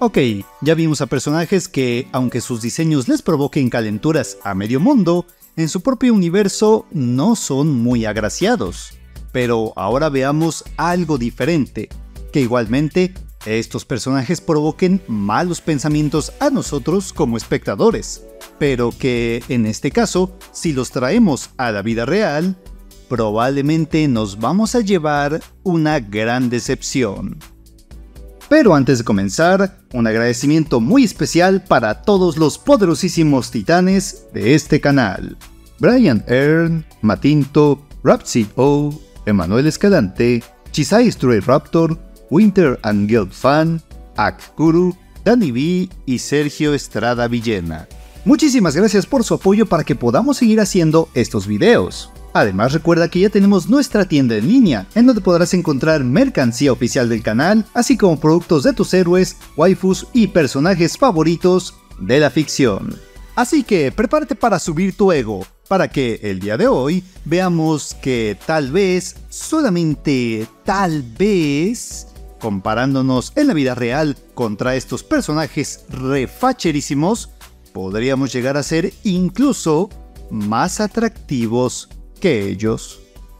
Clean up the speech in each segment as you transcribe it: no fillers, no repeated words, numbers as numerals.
Ok, ya vimos a personajes que, aunque sus diseños les provoquen calenturas a medio mundo, en su propio universo no son muy agraciados. Pero ahora veamos algo diferente, que igualmente estos personajes provoquen malos pensamientos a nosotros como espectadores, pero que en este caso, si los traemos a la vida real, probablemente nos vamos a llevar una gran decepción. Pero antes de comenzar, un agradecimiento muy especial para todos los poderosísimos titanes de este canal. Brian Earn, Matinto, Rapsid O, Emanuel Escalante, Chisai Stray Raptor, Winter and Guild Fan, Akuru, Danny B y Sergio Estrada Villena. Muchísimas gracias por su apoyo para que podamos seguir haciendo estos videos. Además, recuerda que ya tenemos nuestra tienda en línea, en donde podrás encontrar mercancía oficial del canal, así como productos de tus héroes, waifus y personajes favoritos de la ficción. Así que prepárate para subir tu ego, para que el día de hoy veamos que tal vez, solamente tal vez, comparándonos en la vida real contra estos personajes refacherísimos, podríamos llegar a ser incluso más atractivos que ellos.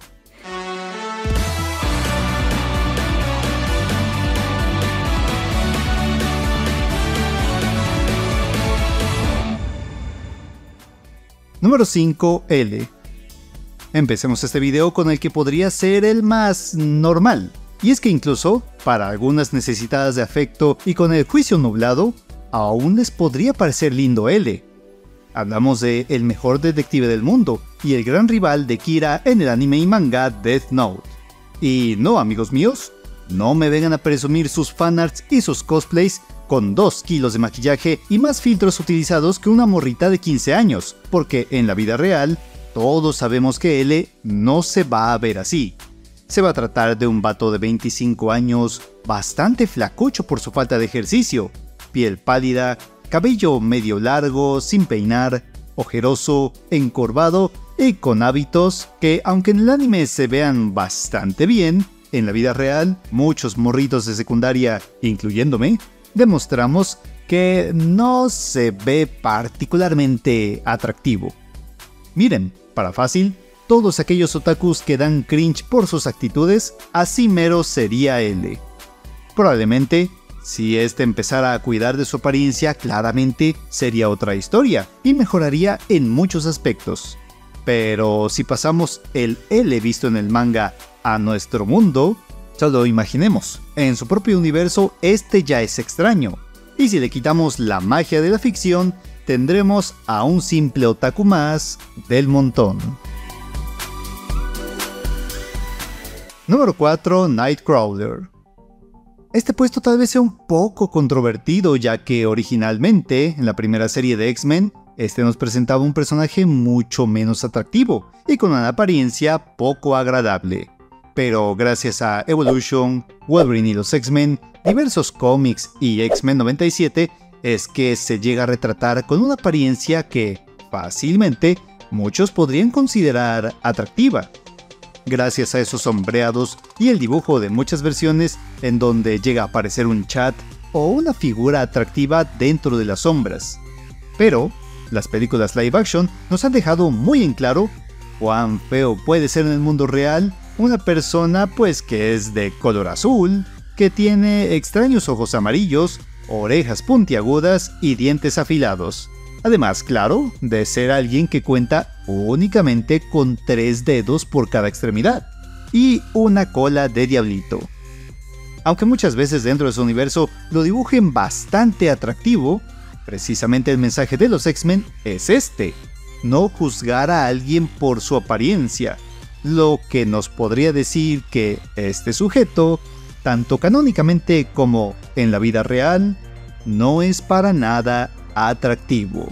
Número 5. L. Empecemos este video con el que podría ser el más normal. Y es que incluso, para algunas necesitadas de afecto y con el juicio nublado, aún les podría parecer lindo L. Hablamos de el mejor detective del mundo y el gran rival de Kira en el anime y manga Death Note. Y no, amigos míos, no me vengan a presumir sus fanarts y sus cosplays con 2 kilos de maquillaje y más filtros utilizados que una morrita de 15 años, porque en la vida real, todos sabemos que L no se va a ver así. Se va a tratar de un vato de 25 años, bastante flacucho por su falta de ejercicio, piel pálida, cabello medio largo, sin peinar, ojeroso, encorvado y con hábitos que, aunque en el anime se vean bastante bien, en la vida real, muchos morritos de secundaria, incluyéndome, demostramos que no se ve particularmente atractivo. Miren, para fácil, todos aquellos otakus que dan cringe por sus actitudes, así mero sería L. Probablemente, si este empezara a cuidar de su apariencia, claramente sería otra historia y mejoraría en muchos aspectos. Pero si pasamos el L visto en el manga a nuestro mundo, solo imaginemos, en su propio universo este ya es extraño. Y si le quitamos la magia de la ficción, tendremos a un simple otaku más del montón. Número 4. Nightcrawler. Este puesto tal vez sea un poco controvertido, ya que originalmente, en la primera serie de X-Men, este nos presentaba un personaje mucho menos atractivo y con una apariencia poco agradable. Pero gracias a Evolution, Wolverine y los X-Men, diversos cómics y X-Men 97, es que se llega a retratar con una apariencia que, fácilmente, muchos podrían considerar atractiva. Gracias a esos sombreados y el dibujo de muchas versiones en donde llega a aparecer un chat o una figura atractiva dentro de las sombras. Pero las películas live action nos han dejado muy en claro cuán feo puede ser en el mundo real una persona pues que es de color azul, que tiene extraños ojos amarillos, orejas puntiagudas y dientes afilados. Además, claro, de ser alguien que cuenta únicamente con 3 dedos por cada extremidad y una cola de diablito. Aunque muchas veces dentro de su universo lo dibujen bastante atractivo, precisamente el mensaje de los X-Men es este: no juzgar a alguien por su apariencia, lo que nos podría decir que este sujeto, tanto canónicamente como en la vida real, no es para nada atractivo.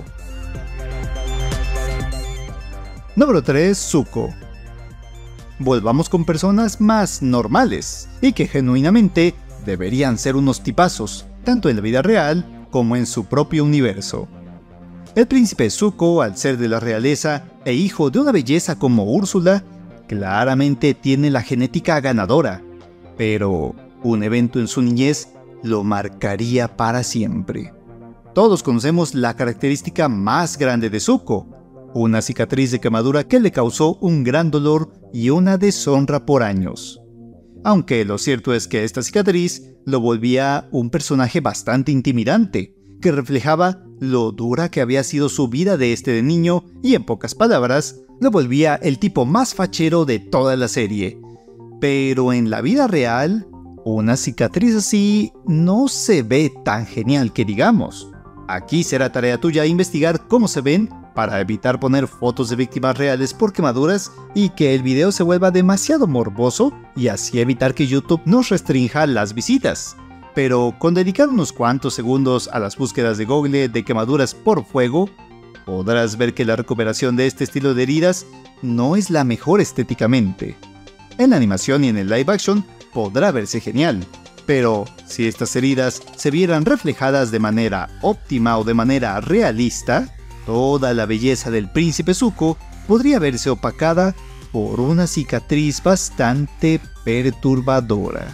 Número 3. Zuko. Volvamos con personas más normales y que genuinamente deberían ser unos tipazos, tanto en la vida real como en su propio universo. El príncipe Zuko, al ser de la realeza e hijo de una belleza como Úrsula, claramente tiene la genética ganadora, pero un evento en su niñez lo marcaría para siempre. Todos conocemos la característica más grande de Zuko, una cicatriz de quemadura que le causó un gran dolor y una deshonra por años. Aunque lo cierto es que esta cicatriz lo volvía un personaje bastante intimidante, que reflejaba lo dura que había sido su vida de niño y, en pocas palabras, lo volvía el tipo más fachero de toda la serie. Pero en la vida real, una cicatriz así no se ve tan genial que digamos. Aquí será tarea tuya investigar cómo se ven para evitar poner fotos de víctimas reales por quemaduras y que el video se vuelva demasiado morboso y así evitar que YouTube nos restrinja las visitas. Pero con dedicar unos cuantos segundos a las búsquedas de Google de quemaduras por fuego, podrás ver que la recuperación de este estilo de heridas no es la mejor estéticamente. En la animación y en el live action podrá verse genial, pero si estas heridas se vieran reflejadas de manera óptima o de manera realista, toda la belleza del príncipe Zuko podría verse opacada por una cicatriz bastante perturbadora.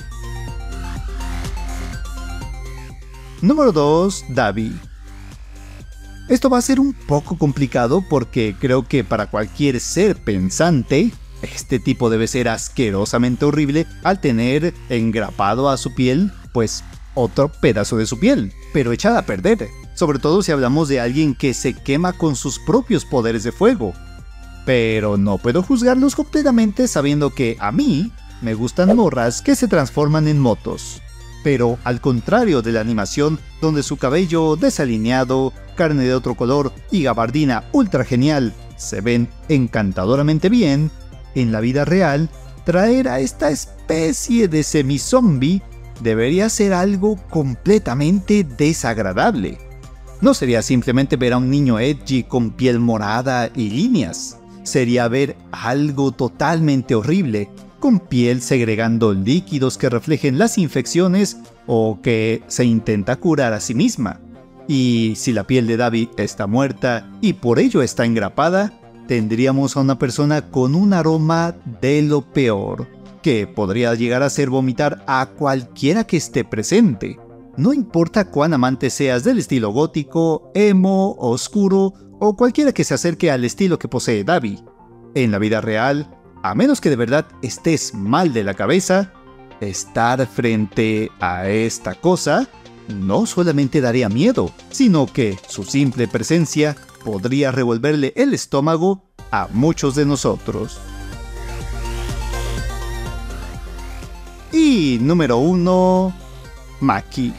Número 2. Davi. Esto va a ser un poco complicado porque creo que para cualquier ser pensante, este tipo debe ser asquerosamente horrible al tener engrapado a su piel, pues, otro pedazo de su piel, pero echada a perder. Sobre todo si hablamos de alguien que se quema con sus propios poderes de fuego. Pero no puedo juzgarlos completamente sabiendo que a mí me gustan morras que se transforman en motos. Pero al contrario de la animación, donde su cabello desalineado, carne de otro color y gabardina ultra genial se ven encantadoramente bien, en la vida real, traer a esta especie de semi-zombie debería ser algo completamente desagradable. No sería simplemente ver a un niño edgy con piel morada y líneas. Sería ver algo totalmente horrible, con piel segregando líquidos que reflejen las infecciones o que se intenta curar a sí misma. Y si la piel de Davi está muerta y por ello está engrapada, tendríamos a una persona con un aroma de lo peor, que podría llegar a hacer vomitar a cualquiera que esté presente. No importa cuán amante seas del estilo gótico, emo, oscuro o cualquiera que se acerque al estilo que posee Davi. En la vida real, a menos que de verdad estés mal de la cabeza, estar frente a esta cosa no solamente daría miedo, sino que su simple presencia podría revolverle el estómago a muchos de nosotros. Y número 1, Maki.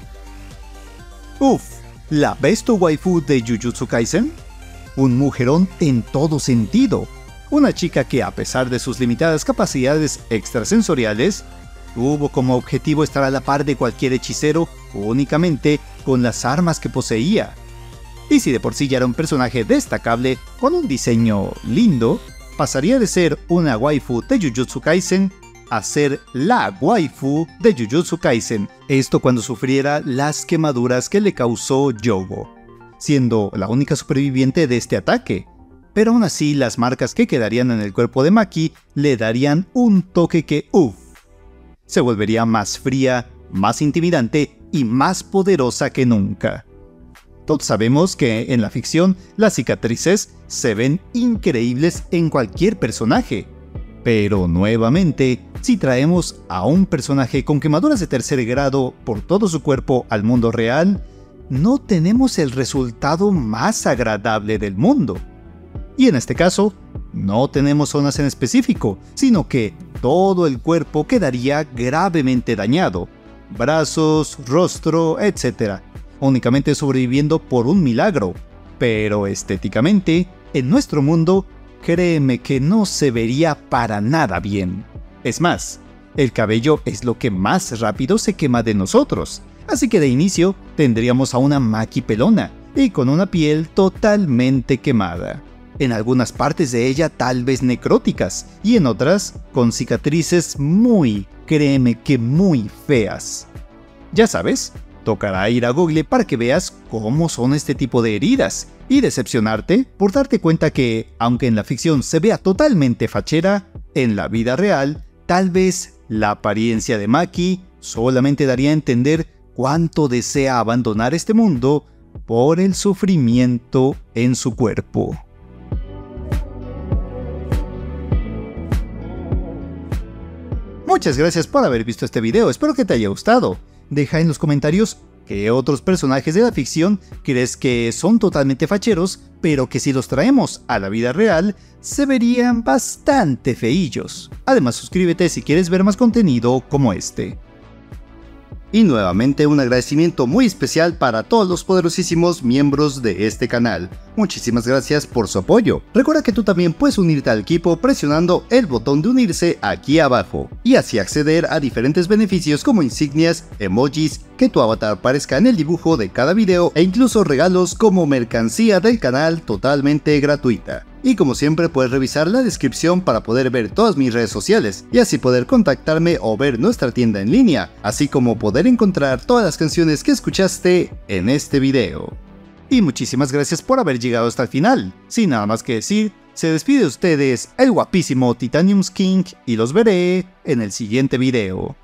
¿La ves tu waifu de Jujutsu Kaisen? Un mujerón en todo sentido. Una chica que, a pesar de sus limitadas capacidades extrasensoriales, tuvo como objetivo estar a la par de cualquier hechicero únicamente con las armas que poseía. Y si de por sí ya era un personaje destacable con un diseño lindo, pasaría de ser una waifu de Jujutsu Kaisen a ser la waifu de Jujutsu Kaisen, esto cuando sufriera las quemaduras que le causó Yogo, siendo la única superviviente de este ataque. Pero aún así las marcas que quedarían en el cuerpo de Maki le darían un toque que se volvería más fría, más intimidante y más poderosa que nunca. Todos sabemos que en la ficción las cicatrices se ven increíbles en cualquier personaje, pero nuevamente, si traemos a un personaje con quemaduras de tercer grado por todo su cuerpo al mundo real, no tenemos el resultado más agradable del mundo. Y en este caso, no tenemos zonas en específico, sino que todo el cuerpo quedaría gravemente dañado, brazos, rostro, etc., únicamente sobreviviendo por un milagro. Pero estéticamente, en nuestro mundo, créeme que no se vería para nada bien. Es más, el cabello es lo que más rápido se quema de nosotros, así que de inicio tendríamos a una Maki pelona y con una piel totalmente quemada. En algunas partes de ella tal vez necróticas y en otras con cicatrices créeme que muy feas. Ya sabes, tocará ir a Google para que veas cómo son este tipo de heridas y decepcionarte por darte cuenta que, aunque en la ficción se vea totalmente fachera, en la vida real, tal vez la apariencia de Maki solamente daría a entender cuánto desea abandonar este mundo por el sufrimiento en su cuerpo. Muchas gracias por haber visto este video, espero que te haya gustado. Deja en los comentarios qué otros personajes de la ficción crees que son totalmente facheros, pero que si los traemos a la vida real, se verían bastante feillos. Además, suscríbete si quieres ver más contenido como este. Y nuevamente un agradecimiento muy especial para todos los poderosísimos miembros de este canal. Muchísimas gracias por su apoyo. Recuerda que tú también puedes unirte al equipo presionando el botón de unirse aquí abajo y así acceder a diferentes beneficios como insignias, emojis, que tu avatar aparezca en el dibujo de cada video e incluso regalos como mercancía del canal totalmente gratuita. Y como siempre puedes revisar la descripción para poder ver todas mis redes sociales y así poder contactarme o ver nuestra tienda en línea, así como poder encontrar todas las canciones que escuchaste en este video. Y muchísimas gracias por haber llegado hasta el final. Sin nada más que decir, se despide de ustedes el guapísimo Titanium King y los veré en el siguiente video.